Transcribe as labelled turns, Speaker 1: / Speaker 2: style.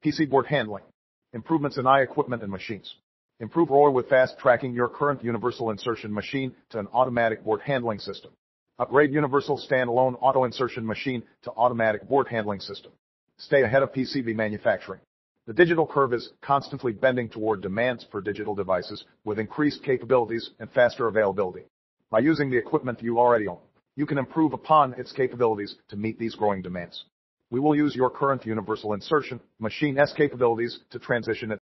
Speaker 1: PC board handling. Improvements in AI equipment and machines. Improve ROI with fast tracking your current universal insertion machine to an automatic board handling system. Upgrade universal standalone auto insertion machine to automatic board handling system. Stay ahead of PCB manufacturing. The digital curve is constantly bending toward demands for digital devices with increased capabilities and faster availability. By using the equipment you already own, you can improve upon its capabilities to meet these growing demands. We will use your current universal insertion machine's capabilities to transition it